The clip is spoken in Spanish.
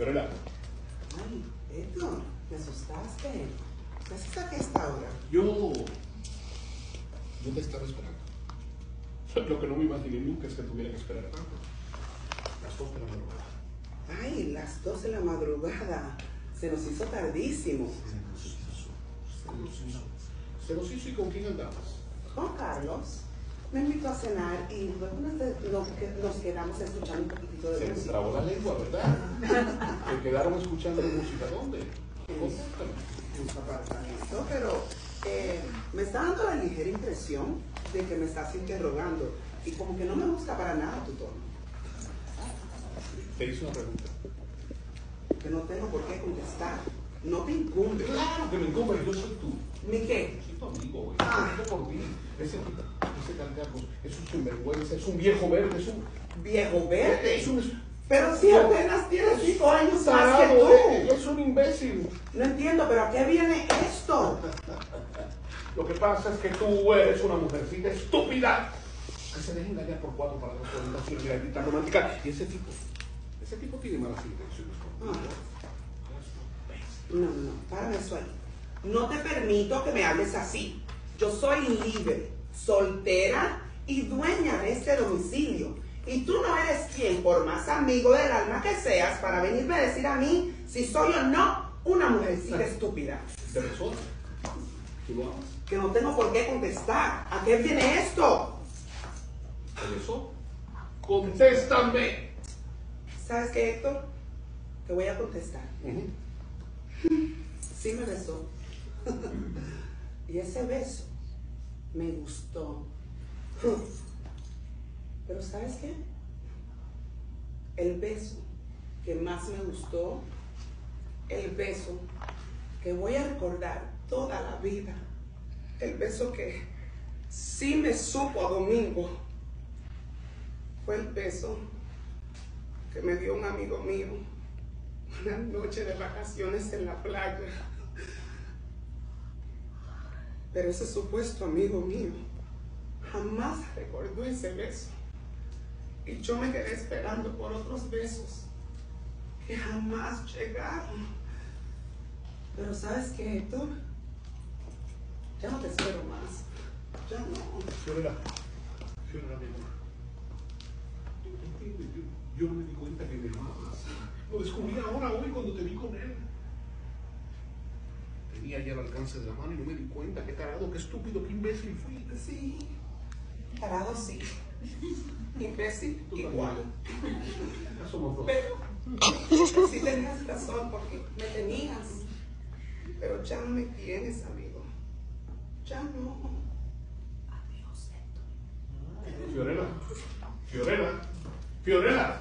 Fiorella. Ay, Héctor, me asustaste. ¿Qué haces aquí a esta hora? Yo te estaba esperando. Lo que no me imaginé nunca es que tuviera que esperar tanto. Las 2 de la madrugada. Ay, las 2 de la madrugada. Se nos hizo tardísimo. Se nos hizo. ¿Y con quién andabas? Con Carlos. Me invitó a cenar y luego nos quedamos escuchando un poquitito de Se te música. trabó la lengua, ¿verdad? ¿Te quedaron escuchando música? ¿Dónde? En su apartamento, pero me está dando la ligera impresión de que me estás interrogando y como que no me gusta para nada tu tono. Te hice una pregunta. Que no tengo por qué contestar. No te incumbe. Claro que me incumbe, yo soy tú. ¿Mi qué? Soy tu amigo, güey. Yo por ti. Ese Carlos es un sinvergüenza, es un viejo verde, es un... ¿Viejo verde? Es un... Pero si apenas tienes 5 años más que tarado, tú. es un imbécil. No entiendo, pero ¿a qué viene esto? Lo que pasa es que tú eres una mujercita estúpida que se deja engañar por 4 para 2 orientaciones de la tan romántica. Y ese tipo tiene malas intenciones contigo. No, párame eso ahí. No te permito que me hables así. Yo soy libre, soltera y dueña de este domicilio. Y tú no eres quien, por más amigo del alma que seas, para venirme a decir a mí si soy o no una mujercita estúpida. ¿Te besó? ¿Tú lo amas? Que no tengo por qué contestar. ¿A qué viene esto? ¿Te besó? ¡Contéstame! ¿Sabes qué, Héctor? Te voy a contestar. Sí me besó. Y ese beso me gustó. Pero ¿sabes qué? El beso que más me gustó, el beso que voy a recordar toda la vida, el beso que sí me supo a domingo, fue el beso que me dio un amigo mío una noche de vacaciones en la playa. Pero ese supuesto amigo mío jamás recordó ese beso. Y yo me quedé esperando por otros besos que jamás llegaron. Pero ¿sabes qué, Héctor? Ya no te espero más. Ya no. Fiorella, mi amor. Yo no me di cuenta que me amabas. Lo descubrí ahora, hoy, cuando te vi con él. Tenía ya al alcance de la mano y no me di cuenta. Qué tarado, qué estúpido, qué imbécil fui. Sí, tarado sí. Imbécil igual. Ya somos dos. Pero sí tenías razón porque me tenías. Pero ya no me tienes, amigo. Ya no. Adiós, Héctor. Fiorella.